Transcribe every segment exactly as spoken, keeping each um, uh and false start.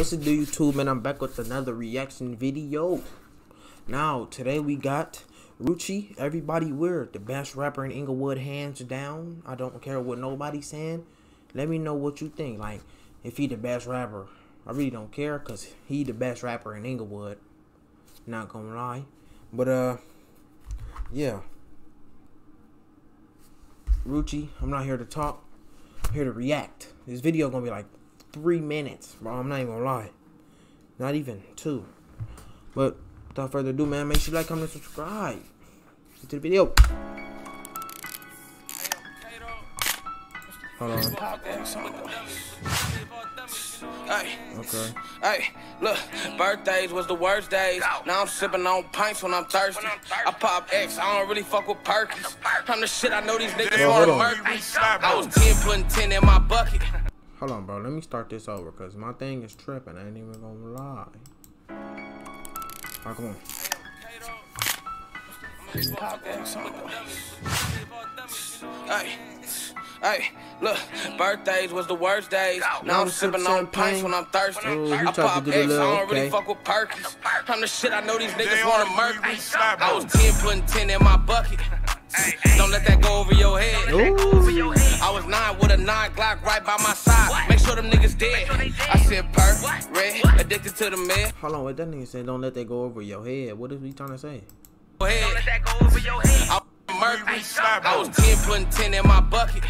What's it do, YouTube, man? I'm back with another reaction video. Now, today we got Rucci, Everybody Weird, the best rapper in Inglewood, hands down. I don't care what nobody's saying. Let me know what you think. Like, if he the best rapper, I really don't care, because he the best rapper in Inglewood. Not gonna lie. But, uh, yeah. Rucci, I'm not here to talk. I'm here to react. This video gonna be like three minutes, bro. I'm not even gonna lie. Not even two. But without further ado, man, make sure you like, comment, subscribe to the video. Hold on. Hey, Okay. hey, look, birthdays was the worst days. Now I'm sipping on pints when I'm thirsty. I pop X, I don't really fuck with Perkins. I'm the shit, I know these niggas Bro, hold wanna on. murder me. I was ten putting ten in my bucket. Hold on, bro. Let me start this over, because my thing is tripping. I ain't even gonna lie. Alright, come on. Hey, hey, look, birthdays was the worst days. Now I'm sipping on pints when I'm thirsty. Ooh, I pop X, I don't really okay. fuck with Perkins. I'm the shit, I know these niggas wanna murder me. I was ten putting ten in my bucket. Don't let that go over your head. Ooh. I was nine with a nine Glock right by my side. Make sure them niggas dead. I said perk, red, addicted to the med. Hold on, what that nigga said? Don't let that go over your head. What is he trying to say? Go ahead. Don't let that go over your head. I was I was ten putting ten in my bucket.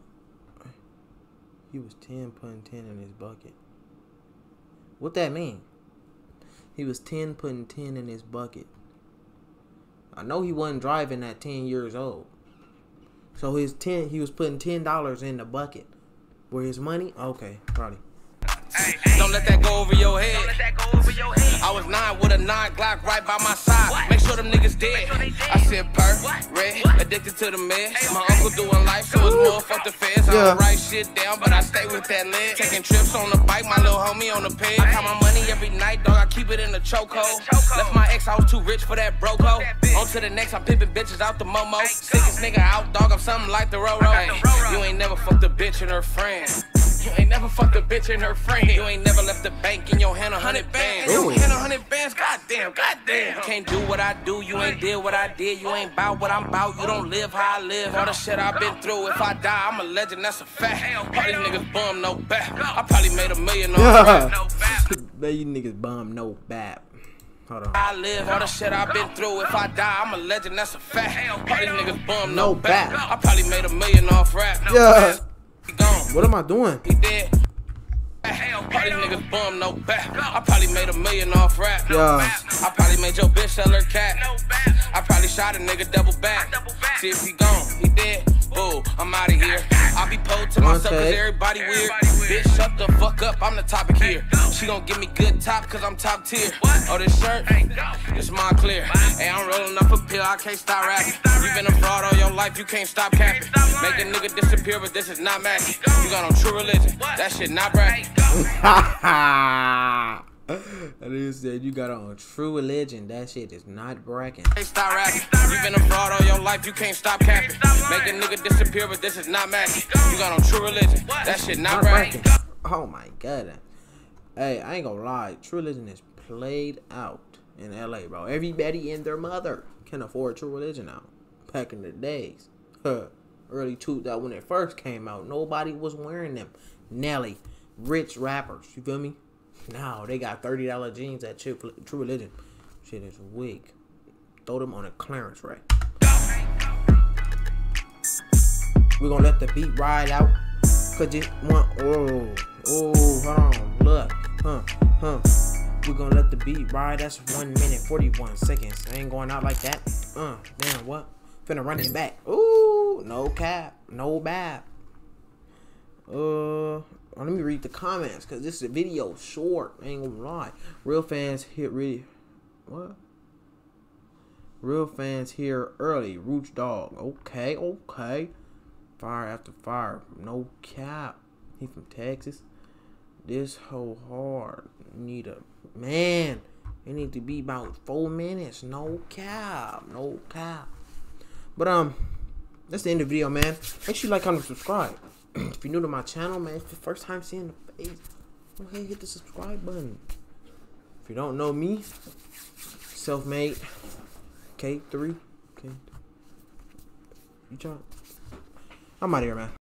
He was ten putting ten in his bucket. What that mean? He was ten putting ten in his bucket. I know he wasn't driving at ten years old. So his ten, he was putting ten dollars in the bucket. Where his money? Okay, probably. Don't let that go over your head. Don't let that go over your head. I was nine with a nine Glock right by my side. Make sure them niggas dead. I said perk, red, addicted to the meds. My uncle doing life, so it's more fuck the feds. I don't write shit down, but I stay with that lid. Taking trips on the bike, my little homie on the peg. I count my money every night, dog. I keep it in the chokehold. Left my ex, I was too rich for that broco. On to the next, I'm pimping bitches out the Momo. Sickest nigga out, dog. I'm something like the Roro. You ain't never fucked a bitch and her friend. You ain't never fucked a bitch and her friend. You ain't never left the bank in your hand a hundred bands. Ooh. Hand a hundred bands, goddamn, goddamn. You can't do what I do, you ain't did what I did. You ain't bout what I'm bout, you don't live how I live. All the shit I've been through, if I die, I'm a legend, that's a fact. All these niggas bum, no bap. I probably made a million on rap. Bet you niggas bum no bap. Hold on. I live all the shit I've been through. If I die, I'm a legend, that's a fact. All these niggas bum, No no bap. bap. I probably made a million off rap. Yeah. He gone. What am I doing? He dead. All these niggas bum, no back. I probably made a million off rap. Yeah. I probably made your bitch sell her cat. I probably shot a nigga double back. See if he gone, he dead. Boo, I'm out of here. I be pulled to myself cause everybody weird. Bitch, shut the fuck up, I'm the topic here. She gon' give me good top cause I'm top tier. Oh, this shirt, it's Montclair. Hey, I'm rolling up a pill, I can't stop rapping. You been a fraud all your life, you can't stop capping. Make a nigga disappear, but this is not magic. You got on true religion, that shit not bragging. That nigga said you got on true religion. That shit is not bragging. Can't stop rapping. You been a fraud all your life, you can't stop capping. Make a nigga disappear, but this is not magic. You got on true religion, that shit not bragging. Oh my god. Hey, I ain't gonna lie. True Religion is played out in L A, bro. Everybody and their mother can afford True Religion now. Back in the days. Huh. Early two thousand when it first came out, nobody was wearing them. Nelly, rich rappers, you feel me? Now they got thirty dollar jeans at True Religion. Shit is weak. Throw them on a clearance rack. We're gonna let the beat ride out. Cause it want oh oh hold on look huh huh we're gonna let the beat ride. That's one minute forty-one seconds. I ain't going out like that. Uh damn, what? Finna run it back. Ooh, no cap, no bap. Uh let me read the comments, cause this is a video short. I ain't gonna lie. Real fans hit really what? Real fans here early. Roots dog. Okay, okay. Fire after fire. No cap. He from Texas. This whole hard. Need a man. It need to be about four minutes. No cap. No cap. But um, that's the end of the video, man. Make sure you like, comment, subscribe. If you're new to my channel, man, it's the first time seeing the face, go ahead and hit the subscribe button. If you don't know me, self-made K three. K. You try. I'm out of here, man.